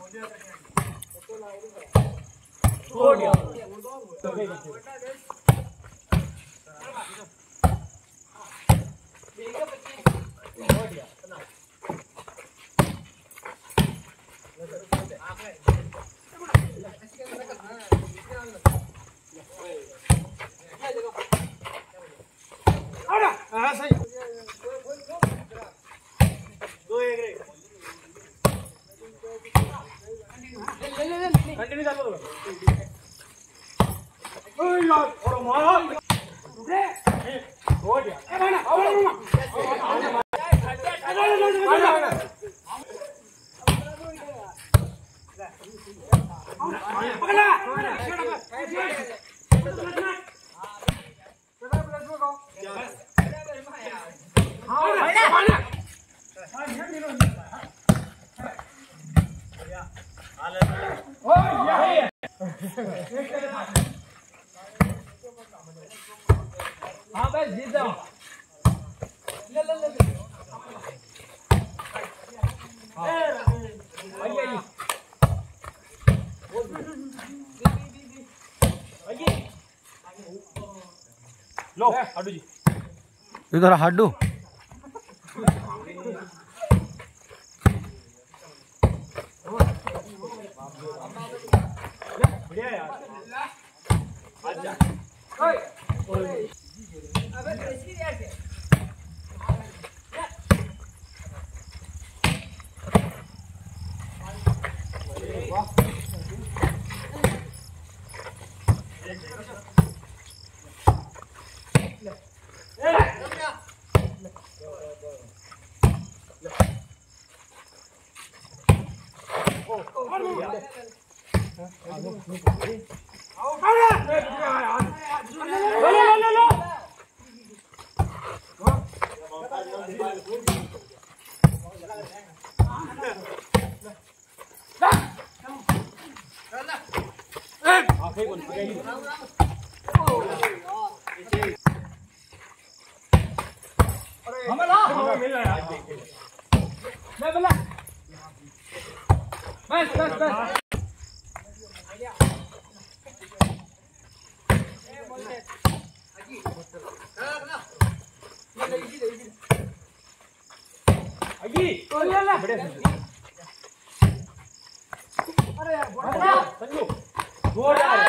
Continue चालू करो। ओए यार थोड़ा मारो रे हो गया ए भाई आओ हाँ बस जीत जाओ। ले ले ले आइए आइए लो हड्डू जी इधर हड्डू बढ़िया यार आजा अबे कैसी यार से वाह बस बस बस संजू